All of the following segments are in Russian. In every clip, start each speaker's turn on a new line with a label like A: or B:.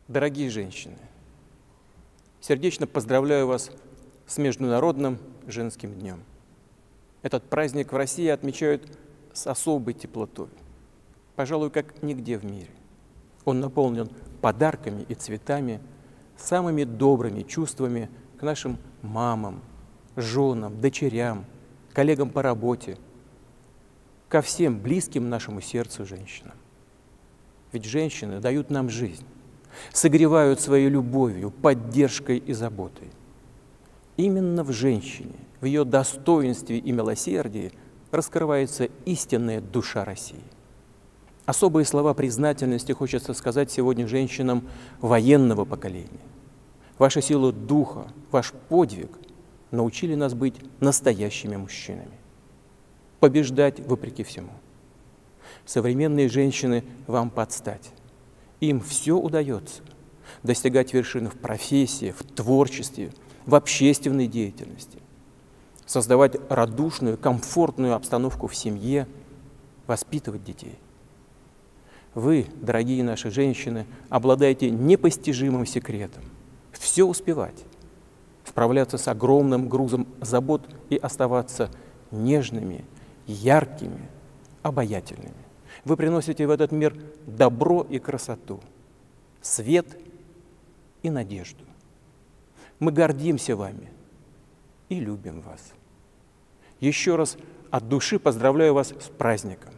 A: Дорогие женщины, сердечно поздравляю вас с Международным женским днем. Этот праздник в России отмечают с особой теплотой, пожалуй, как нигде в мире. Он наполнен подарками и цветами, самыми добрыми чувствами к нашим мамам, женам, дочерям, коллегам по работе, ко всем близким нашему сердцу женщинам. Ведь женщины дают нам жизнь, согревают своей любовью, поддержкой и заботой. Именно в женщине, в ее достоинстве и милосердии раскрывается истинная душа России. Особые слова признательности хочется сказать сегодня женщинам военного поколения. Ваша сила духа, ваш подвиг научили нас быть настоящими мужчинами, побеждать вопреки всему. Современные женщины вам подстать. Им все удается достигать вершин в профессии, в творчестве, в общественной деятельности, создавать радушную, комфортную обстановку в семье, воспитывать детей. Вы, дорогие наши женщины, обладаете непостижимым секретом все успевать, справляться с огромным грузом забот и оставаться нежными, яркими, обаятельными. Вы приносите в этот мир добро и красоту, свет и надежду. Мы гордимся вами и любим вас. Еще раз от души поздравляю вас с праздником.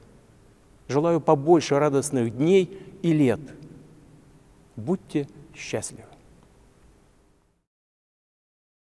A: Желаю побольше радостных дней и лет. Будьте счастливы.